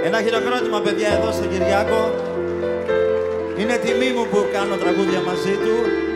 Ένα χειροκρότημα, παιδιά, εδώ στον Κυριάκο. Είναι τιμή μου που κάνω τραγούδια μαζί του.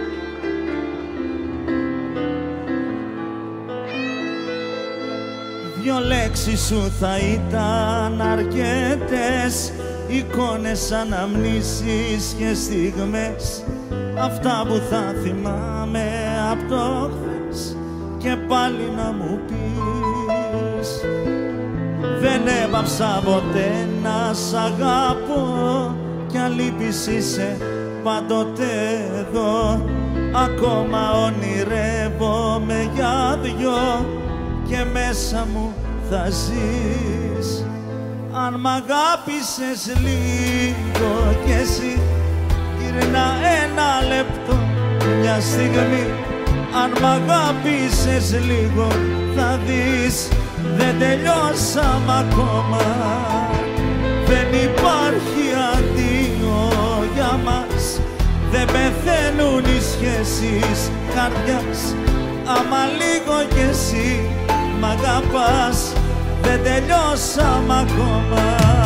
Δυο λέξεις σου θα ήταν αρκετές, εικόνες, αναμνήσεις και στιγμές, αυτά που θα θυμάμαι απ' το χθες και πάλι να μου πεις. Δεν έπαψα ποτέ να σ' αγαπώ κι αν λείπεις είσαι πάντοτε εδώ. Ακόμα ονειρεύομαι για δυο και μέσα μου θα ζεις. Αν μ' αγάπησες λίγο κι εσύ, γύρνα ένα λεπτό, μια στιγμή. Αν μ' αγάπησες λίγο θα δεις, δεν τελειώσαμε ακόμα. Δεν υπάρχει αντίο για μας, δεν πεθαίνουν οι σχέσεις καρδιάς. Άμα λίγο κι εσύ μ' αγαπάς, δεν τελειώσαμε ακόμα.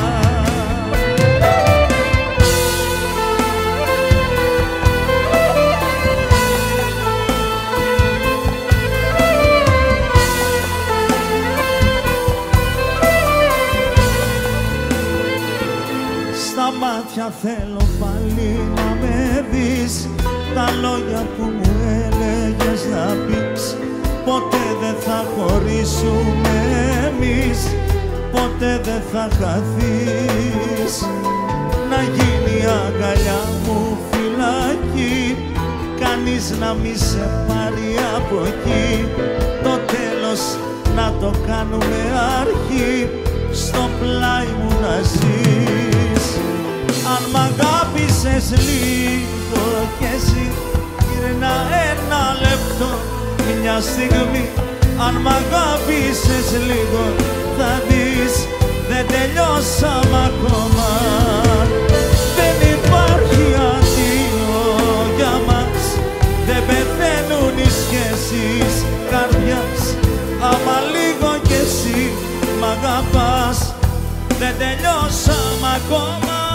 Στα μάτια θέλω πάλι να με δεις, τα λόγια που μου έλεγες να πεις. Ποτέ δεν θα χωρίσουμε εμείς, ποτέ δεν θα χαθείς. Να γίνει η αγκαλιά μου φυλακή, κανείς να μη σε πάρει από εκεί. Το τέλος να το κάνουμε αρχή, στο πλάι μου να ζεις. Αν μ' αγάπησες λίγο κι εσύ, γύρνα ένα λεπτό, μια στιγμή. Αν μ' αγάπησες λίγο θα δεις, δεν τελειώσαμε ακόμα. Δεν υπάρχει αντίο για μας, δεν πεθαίνουν οι σχέσεις καρδιάς. Άμα λίγο κι εσύ μ' αγαπάς, δεν τελειώσαμε ακόμα.